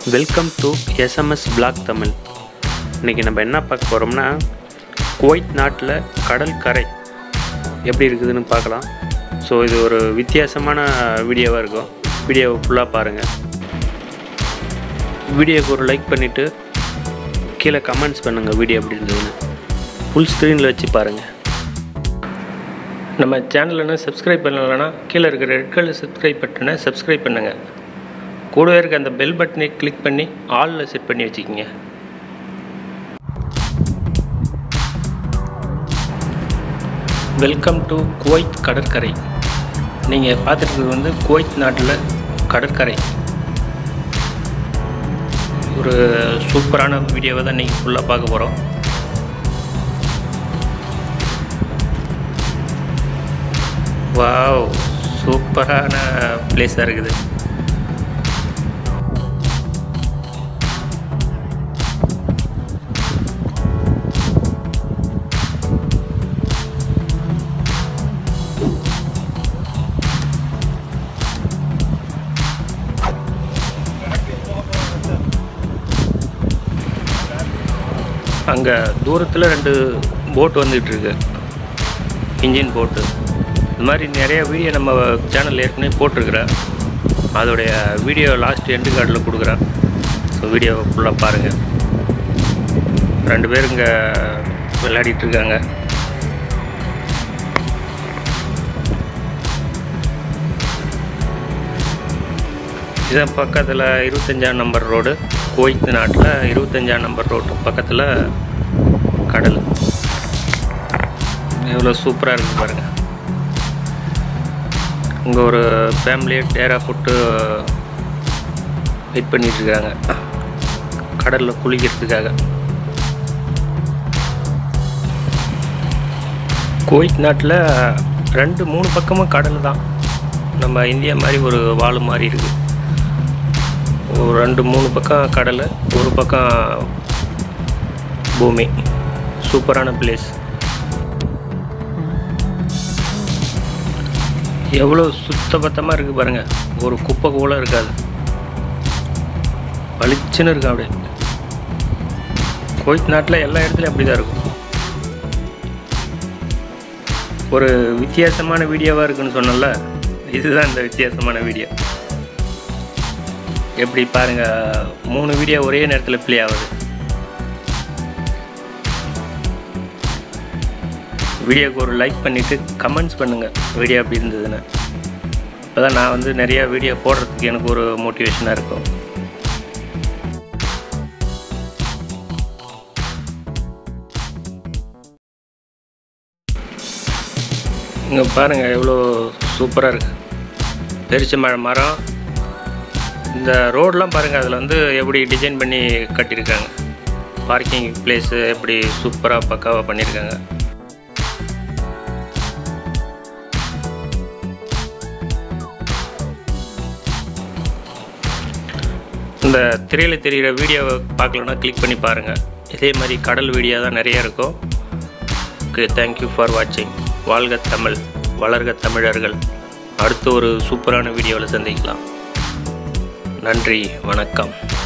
Welcome to SMS blog Tamil. இன்றைக்கி நம்ம என்ன பார்க்க போகிறோம்னா, குவைத் நாட்டில் கடல் கரை எப்படி இருக்குதுன்னு பார்க்கலாம். ஸோ இது ஒரு வித்தியாசமான வீடியோவாக இருக்கும். வீடியோவை ஃபுல்லாக பாருங்கள். வீடியோவுக்கு ஒரு லைக் பண்ணிவிட்டு கீழே கமெண்ட்ஸ் பண்ணுங்கள் வீடியோ எப்படி இருந்ததுன்னு. ஃபுல் ஸ்க்ரீனில் வச்சு பாருங்கள். நம்ம சேனல்னா சப்ஸ்கிரைப் பண்ணலைன்னா கீழே இருக்கிற ரெட் கலர் சப்ஸ்கிரைப் பட்டனை சப்ஸ்கிரைப் பண்ணுங்கள். கூடவே இருக்க அந்த பெல் பட்டனை கிளிக் பண்ணி ஆலில் செட் பண்ணி வச்சுக்கிங்க. வெல்கம் டு குவைத் கடற்கரை. நீங்கள் பார்த்துருக்கிறது வந்து குவைத் நாட்டில் கடற்கரை. ஒரு சூப்பரான வீடியோவை தான் நீங்கள் ஃபுல்லாக பார்க்க போகிறோம். வாவ், சூப்பரான பிளேஸாக இருக்குது. அங்கே தூரத்தில் 2 போட் வந்துகிட்ருக்கு, இன்ஜின் போட்டு. இது மாதிரி நிறைய வீடியோ நம்ம சேனலில் ஏற்கனவே போட்டிருக்கிறேன். அதோடைய வீடியோ லாஸ்ட் எண்டு கார்டில் கொடுக்குறேன். ஸோ வீடியோவை ஃபுல்லாக பாருங்கள். 2 பேர் இங்கே விளையாடிட்டுருக்காங்க. இதான் பக்கத்தில் 25ஆம் நம்பர் ரோடு. குவைத் நாட்டில் 25ஆம் நம்பர் ரோடு பக்கத்தில் கடல். எவ்வளோ சூப்பராக இருக்குது பாருங்கள். இங்கே ஒரு ஃபேமிலியை டேரா போட்டு வெயிட் பண்ணிகிட்ருக்காங்க கடலில் குளிக்கிறதுக்காக. குவைத் நாட்டில் 2-3 பக்கமும் கடல் தான். நம்ம இந்தியா மாதிரி ஒரு வால் மாதிரி இருக்குது. ஒரு 2-3 பக்கம் கடல், ஒரு பக்கம் பூமி. சூப்பரான பிளேஸ். எவ்வளோ சுத்தபத்தமாக இருக்குது பாருங்கள். ஒரு குப்பை கூட இருக்காது. பளிச்சுன்னு இருக்கு அப்படியே. குவைத் நாட்டில் எல்லா இடத்துலையும் அப்படி தான் இருக்கும். ஒரு வித்தியாசமான வீடியோவாக இருக்குன்னு சொன்னல, இதுதான் இந்த வித்தியாசமான வீடியோ. எப்படி பாருங்கள், 3 வீடியோ ஒரே நேரத்தில் ப்ளே ஆகுது. வீடியோவுக்கு ஒரு லைக் பண்ணிவிட்டு கமெண்ட்ஸ் பண்ணுங்கள் வீடியோ எப்படி இருந்ததுன்னு. இப்போ தான் நான் வந்து நிறையா வீடியோ போடுறதுக்கு எனக்கு ஒரு மோட்டிவேஷனாக இருக்கும். இங்கே பாருங்கள் எவ்வளோ சூப்பராக இருக்குது. பெருச்சம்பழ மரம். இந்த ரோடெலாம் பாருங்கள், அதில் வந்து எப்படி டிசைன் பண்ணி கட்டியிருக்காங்க. பார்க்கிங் பிளேஸு எப்படி சூப்பராக பக்காவாக பண்ணியிருக்காங்க. இந்த திரையில் தெரிகிற வீடியோவை பார்க்கலன்னா கிளிக் பண்ணி பாருங்கள். இதே மாதிரி கடல் வீடியோ தான் நிறையா இருக்கும். ஓகே, தேங்க்யூ ஃபார் வாட்சிங். வாழ்க தமிழ், வளர்க தமிழர்கள். அடுத்து ஒரு சூப்பரான வீடியோவில் சந்திக்கலாம். நன்றி, வணக்கம்.